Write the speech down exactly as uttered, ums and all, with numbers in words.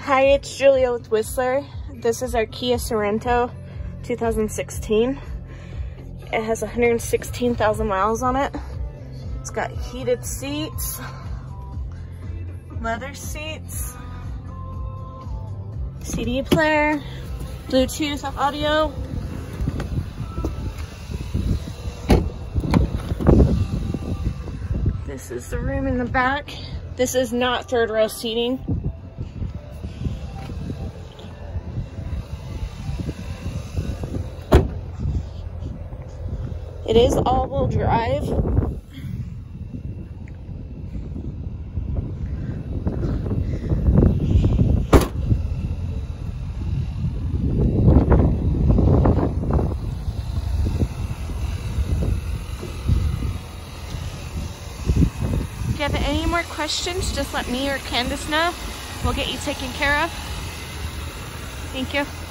Hi, it's Julia with Whisler. This is our Kia Sorento two thousand sixteen. It has one hundred sixteen thousand miles on it. It's got heated seats, leather seats, C D player, Bluetooth audio. This is the room in the back. This is not third row seating. It is all-wheel drive. If you have any more questions, just let me or Candace know. We'll get you taken care of. Thank you.